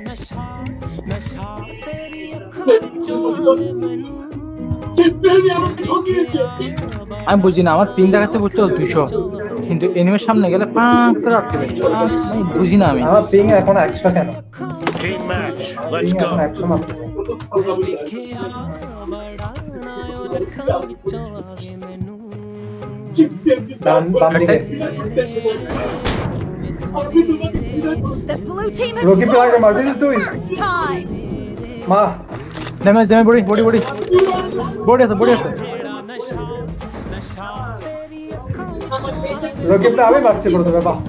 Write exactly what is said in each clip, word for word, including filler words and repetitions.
আমি বুঝি না আমার পিং দেখাচ্ছে বুঝছো দুইশো কিন্তু এনিমের সামনে গেলে পাঁচ করে আটকে যাচ্ছে আমি বুঝি না আমি আমার পিং এখন একশো কেন Team match, let's go. একশো মাত্র ডান বাম দিকে The blue team has Rocky Player, scored what for is the it doing? first time. মা damage damage body body body body আছে বডি আছে রকি প্লে আমি মারছি প্রথমে বাহ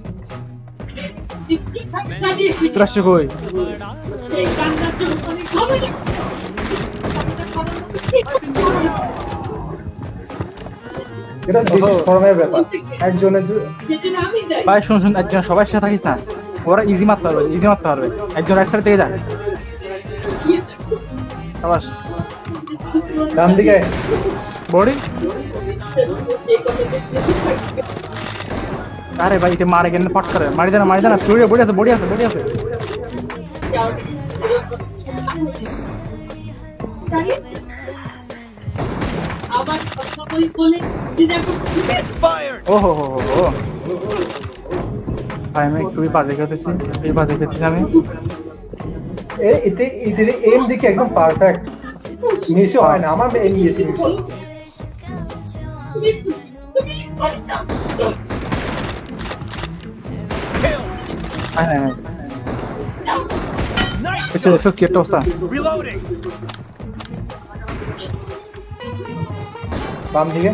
ত্রাস কই এটা বিশেষ ফর্মের ব্যাপার একজনের ভাই শুন শুন একজন সবার সাথে থাকিস না ওরা ইজি মারতে পারবে ইজি মারতে পারবে একজন রাইট সাইড থেকে যা আবাস ডান দিকে বডি আরে ভাই এটা মারে কেন পট করে মারি দেনা মারি দেনা চুড়ে বডি আছে বডি আছে বডি আছে ও হো হো হো ভাই আমি একটু বাজে করতেছি এই বাজে করতেছি আমি এ এতে এতে এম দিকে একদম পারফেক্ট মিস হয় না আমার এম দিয়েছি হ্যাঁ হ্যাঁ এটা এটা কি একটা অবস্থা Reloading. বাম দিকে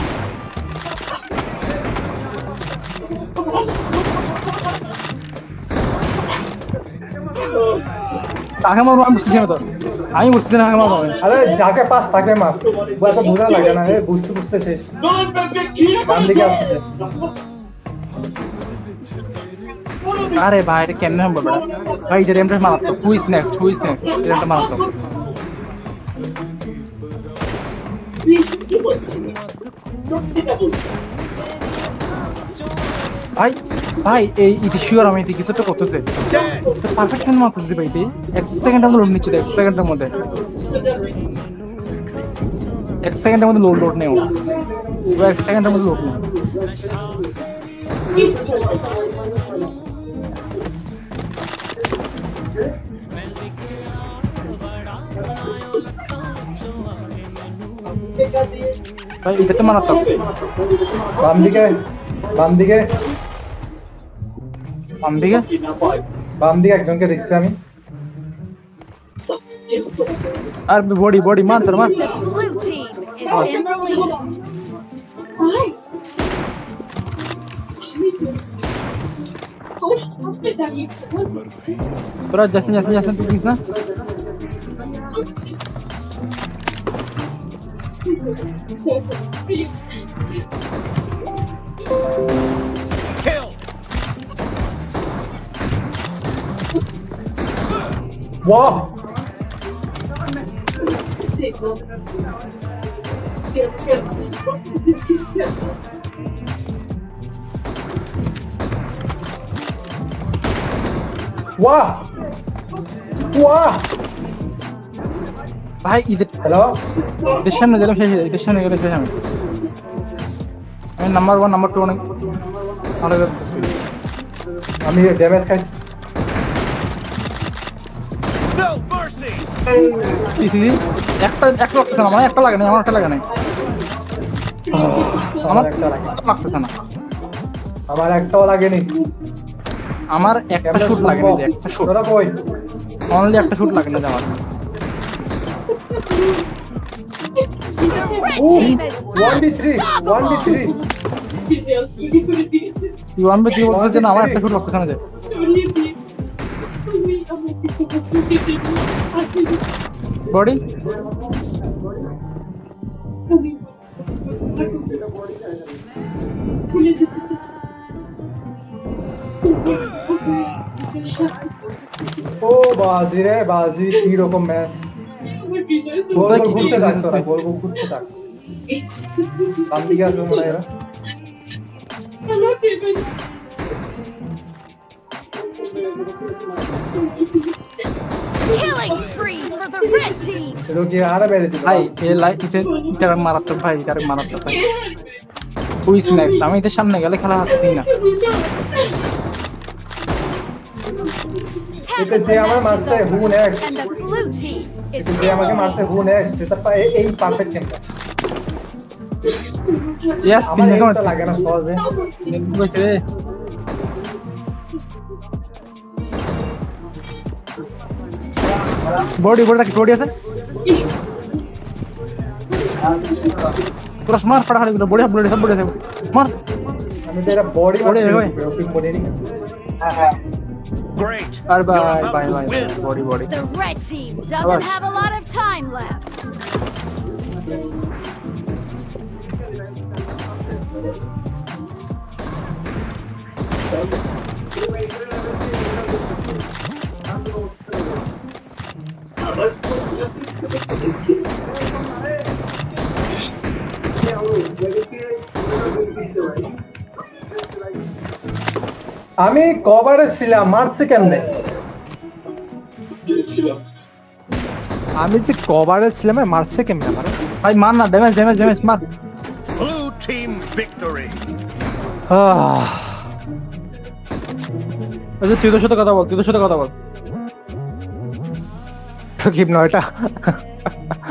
তাকে মারবো আমি বুঝতেছি না তো আমি বুঝতেছি না কাকে মারবো আরে যাকে পাস তাকে মার এত বোঝা লাগে না বুঝতে বুঝতে শেষ বাম দিকে আসতেছে আরে ভাই এটা কেমনে হবে বেটা ভাই যে রেমটা মারাত্মক who is next who is next রেমটা মারাত্মক ভাই ভাই এই ইতি শিওর আমি এতে কিছুটা করতেছে পারফেক্ট কেন মারতেছে ভাই এতে এক সেকেন্ডের মধ্যে লোড নিচ্ছে এক সেকেন্ডের মধ্যে এক সেকেন্ডের মধ্যে লোড লোড নেও এক সেকেন্ডের মধ্যে লোড নেও ভাই এটা তো মারাত্মক বাম দিকে বাম দিকে বাম দিকে বাম দিকে একজনকে দেখছি আমি আর বডি বডি মার তোর মার The blue team is in the lead. তোরা যাচ্ছেন যাচ্ছেন যাচ্ছেন তুই না Kill. Wow. Wow. Wow. ভাই ঈদের হ্যালো ঈদের সামনে গেলাম শেষ ঈদের সামনে গেলে শেষ আমি আমি নাম্বার ওয়ান নাম্বার টু অনেক ভালো আমি ড্যামেজ খাইছি No mercy. একটা একটা লাগতেছে না আমার একটা লাগে না আমার একটা লাগে নাই আমার একটা লাগে লাগতেছে না আমার একটাও লাগেনি আমার একটা শুট লাগে না একটা শুট তোরা কই অনলি একটা শুট লাগে না আমার The red team is one v three one v three তুই ওয়ান বাই থ্রি বলছিস না আমার একটা শুট লাগতেছে না যে বডি ও বাজি রে বাজি কি রকম ম্যাচ গোল গোল ঘুরতে থাক তোরা গোল গোল ঘুরতে থাক বাম দিকে আসবে মনে হয় এরা Killing spree for the red team. এলো কি আরে বেরে দিল ভাই এই লাইট ইতে ইটার মারাত্মক ভাই ইটার মারাত্মক ভাই কুইজ নেক্সট আমি এদের সামনে গেলে খেলা হাসছি না এটা যে আমার মারছে who next And the blue team is এটা যে আমাকে মারছে হু নেক্সট এটা পা- এই- এই পারফেক্ট টেম্পো ইয়েস আমার তিন এইটা মিনিট লাগে না সহজে কইছে বডি বডি রাখি বডি আছে পুরো মার পড়া খালি বডি বডি সব বডি আছে মার আমি তো এটা বডি বডি মারছি ভাই। ব্রোকিং বডি নি Great. আর বাই You're about বাই to বাই win. Body body the red team doesn't have a lot of time left. আমি কভারে ছিলাম মারছে কেমনে আমি যে কভারে ছিলাম আর মারছে কেমনে আমার ভাই মার না ড্যামেজ ড্যামেজ ড্যামেজ মার Blue team victory. ওই যে তুই তোর সাথে কথা বল তুই তোর সাথে কথা বল তো কি নয়টা